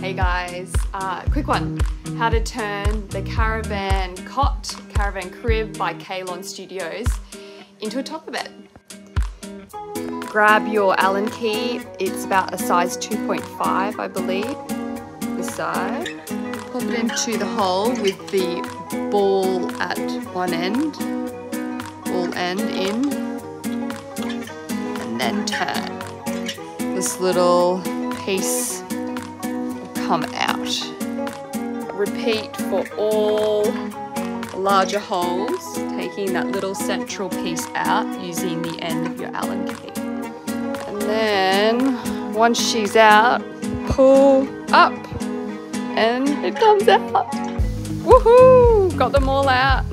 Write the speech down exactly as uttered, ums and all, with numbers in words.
Hey guys, uh, quick one. How to turn the Caravan Cot, Caravan Crib by Kalon Studios into a toddler bed. Grab your Allen key. It's about a size two point five, I believe, this side. Pop it into the hole with the ball at one end, ball end in, and then turn. This little piece come out. Repeat for all larger holes, taking that little central piece out using the end of your Allen key. And then once she's out, pull up and it comes out. Woohoo! Got them all out.